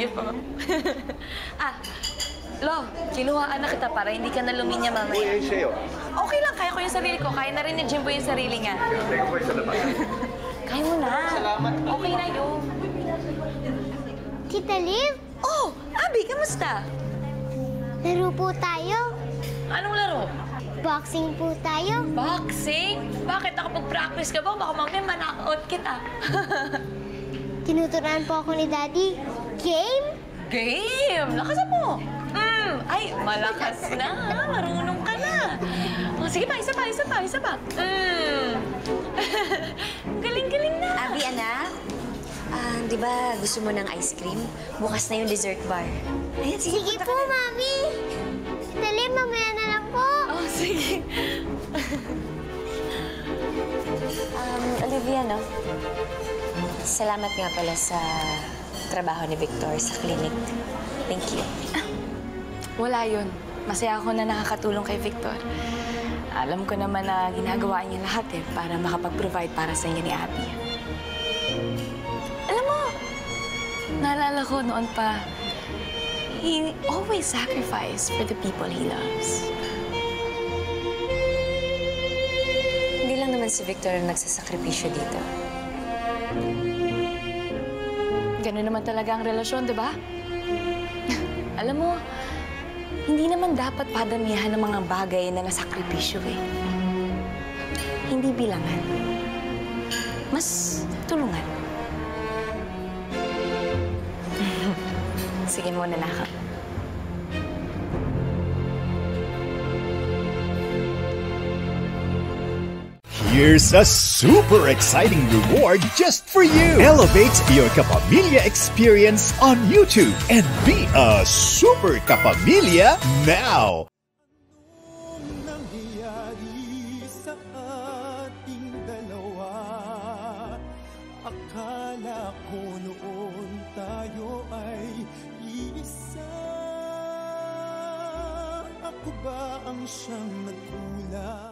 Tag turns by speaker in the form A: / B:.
A: Sige po. Lo, kinuhaan na kita para hindi ka na luminya mamaya.
B: Uy, sa'yo.
A: Okay lang, kaya ko yung sarili ko. Kaya na rin ni Jimbo yung sarili niya.
B: Teka po sa labas.
A: Kaya mo na.
C: Salamat.
A: Okay na yun.
D: Tita Liv,
A: Oh, Abby, kamusta?
D: laro po tayo.
A: Anong laro?
D: Boxing po tayo.
A: Boxing? Bakit? Nakapag-practice ka ba? Baka mamaya ma-knockout kita.
D: Tinuturuan po ako ni Daddy. Game?
A: Game! Lakasan mo! Ay, malakas na. Marunong ka na. Oh, sige pa, isa pa. Galing-galing na.
E: Abby, anak, di ba gusto mo ng ice cream? Bukas na yung dessert bar. Ayan,
D: Sige po, Mami. Tita Liv, mamaya na lang po.
A: Oh, sige.
E: Olivia, no? Salamat nga pala sa trabaho ni Victor sa clinic. Thank you.
A: Wala yun. Masaya ako na nakakatulong kay Victor. Alam ko naman na ginagawa niya lahat para makapag-provide para sa inyo ni Abby. Alam mo, naalala ko noon pa, he always sacrificed for the people he loves.
E: Hindi lang naman si Victor ang nagsasakripisyo dito.
A: Ganun naman talaga ang relasyon, di ba? Alam mo, hindi naman dapat padamihan ng mga bagay na nasakripisyo Hindi bilangan. Mas tulungan. Sige muna na ako.
F: Here's a super exciting reward just for you. Elevate your Kapamilya experience on YouTube and be a super Kapamilya now.
G: Nangyayari sa ating dalawa? Akala ko noon tayo ay iisa. Ako ba ang siyang nagkulang?